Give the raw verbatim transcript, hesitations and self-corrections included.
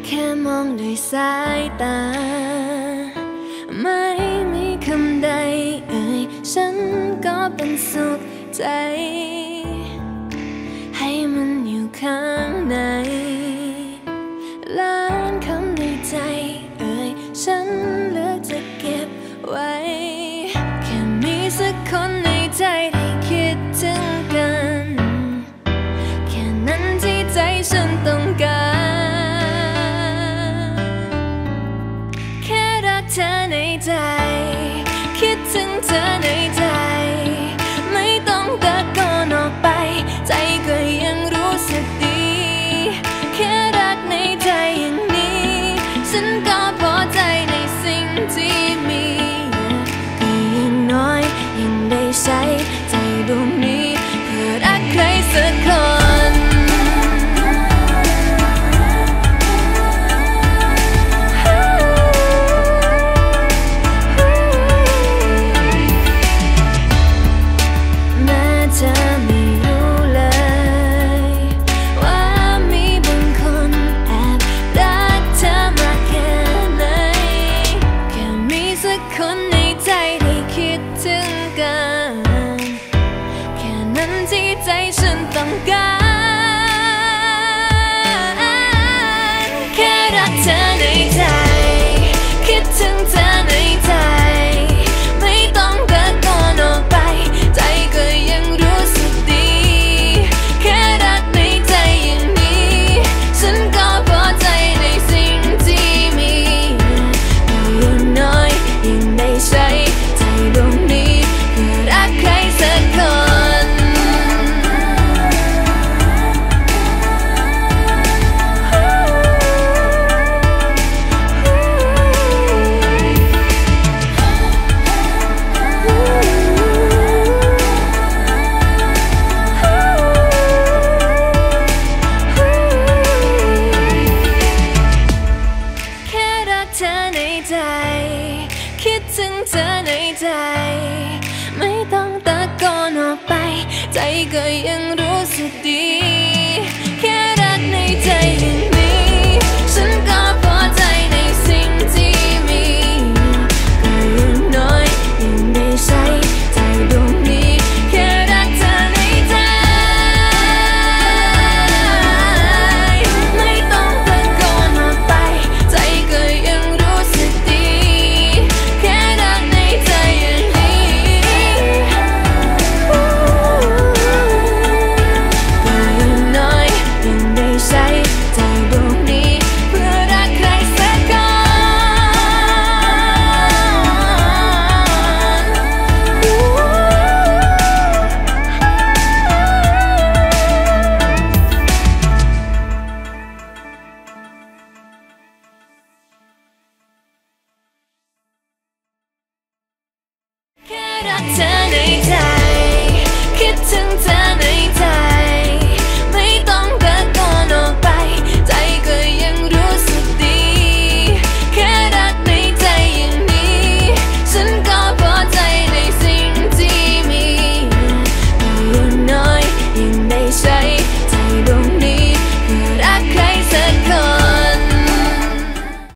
แค่มองด้วยสายตาไม่มีคำใดเอ่ยฉันก็เป็นสุขใจให้มันอยู่ข้างในล้านคำในใจเอ่ยฉันเลือกจะเก็บไว้แค่มีสักคนในใจได้คิดถึงกันแค่นั้นที่ใจฉันต้องการแค่รักเธอในใจคิดถึงเธอในใจไม่ต้องตะโกนออกไปใจก็ยังรู้สึกดีแค่รักในใจอย่างนี้ฉันก็พอใจในสิ่งที่มีก็ยังน้อยยังได้ใช้ใจดวงนี้เพื่อรักใครสักคนใจฉันต้องการแค่รักเธอในใจคิดถึงเธอในใจไม่ต้องตะโกนออกไปใจก็ยังรู้สึกดีแค่รักในใจอย่างนี้ฉันก็พอใจในสิ่งที่มีอย่างน้อยยังได้ใช้ใจดวงนี้เพื่อรักใครสักคนคิดถึงเธอในใจไม่ต้องตะโกนออกไปใจก็ยังรู้สึกดีแค่รักในใจอย่างนี้ฉันก็พอใจในสิ่งที่มีก็ยังน้อยยังได้ใช้ใจดวงนี้แค่รักเธอในใจไม่ต้องตะโกนออกไปใจก็ยังรู้สึกดีเธอ